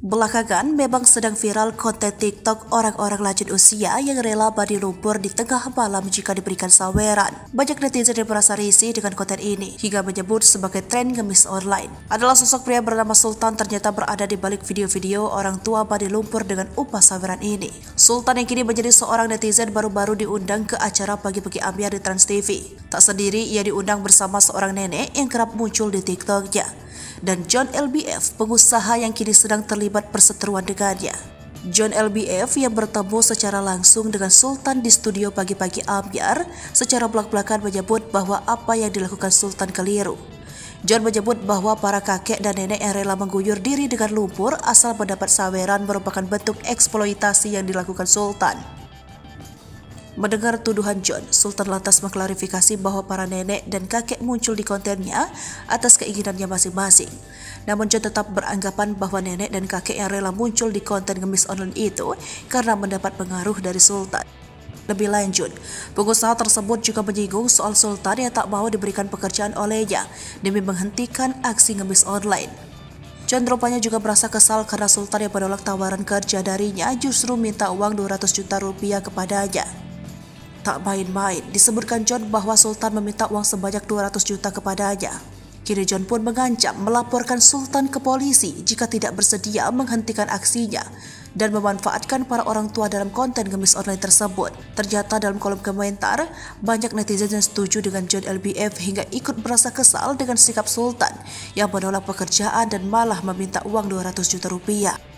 Belakangan memang sedang viral konten TikTok orang-orang lanjut usia yang rela mandi lumpur di tengah malam jika diberikan saweran. Banyak netizen yang merasa risih dengan konten ini hingga menyebut sebagai tren ngemis online. Adalah sosok pria bernama Sultan ternyata berada di balik video-video orang tua mandi lumpur dengan upah saweran ini. Sultan yang kini menjadi seorang netizen baru-baru diundang ke acara Pagi-Pagi Ambiar di Trans TV. Tak sendiri, ia diundang bersama seorang nenek yang kerap muncul di TikToknya. Dan John LBF, pengusaha yang kini sedang terlibat perseteruan dengannya. John LBF yang bertemu secara langsung dengan Sultan di studio Pagi-Pagi Ambiar secara belak-belakan menyebut bahwa apa yang dilakukan Sultan keliru. John menyebut bahwa para kakek dan nenek yang rela mengguyur diri dengan lumpur asal mendapat saweran merupakan bentuk eksploitasi yang dilakukan Sultan. Mendengar tuduhan John, Sultan lantas mengklarifikasi bahwa para nenek dan kakek muncul di kontennya atas keinginannya masing-masing. Namun John tetap beranggapan bahwa nenek dan kakek yang rela muncul di konten ngemis online itu karena mendapat pengaruh dari Sultan. Lebih lanjut, pengusaha tersebut juga menyinggung soal Sultan yang tak mau diberikan pekerjaan olehnya demi menghentikan aksi ngemis online. John rupanya juga merasa kesal karena Sultan yang menolak tawaran kerja darinya justru minta uang 200 juta rupiah kepadanya. Tak main-main, disebutkan John bahwa Sultan meminta uang sebanyak 200 juta kepadanya. Kini John pun mengancam melaporkan Sultan ke polisi jika tidak bersedia menghentikan aksinya dan memanfaatkan para orang tua dalam konten ngemis online tersebut. Ternyata dalam kolom komentar, banyak netizen yang setuju dengan John LBF hingga ikut merasa kesal dengan sikap Sultan yang menolak pekerjaan dan malah meminta uang 200 juta rupiah.